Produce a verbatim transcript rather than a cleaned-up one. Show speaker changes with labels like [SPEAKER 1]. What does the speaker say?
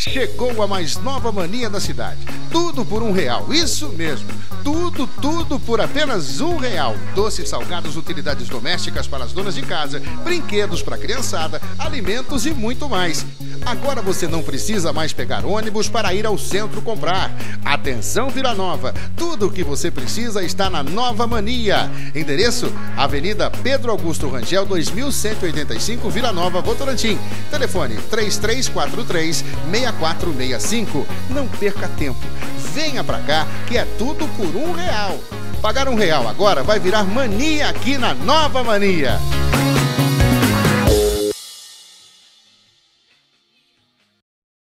[SPEAKER 1] Chegou a mais nova mania da cidade. Tudo por um real, isso mesmo. Tudo, tudo por apenas um real. Doces, salgados, utilidades domésticas para as donas de casa, brinquedos para a criançada, alimentos e muito mais. Agora você não precisa mais pegar ônibus para ir ao centro comprar. Atenção, Vila Nova! Tudo o que você precisa está na Nova Mania. Endereço: Avenida Pedro Augusto Rangel, dois mil cento e oitenta e cinco, Vila Nova, Votorantim. Telefone três três quatro três, seis quatro seis cinco. Não perca tempo. Venha pra cá que é tudo por um real. Pagar um real agora vai virar mania aqui na Nova Mania.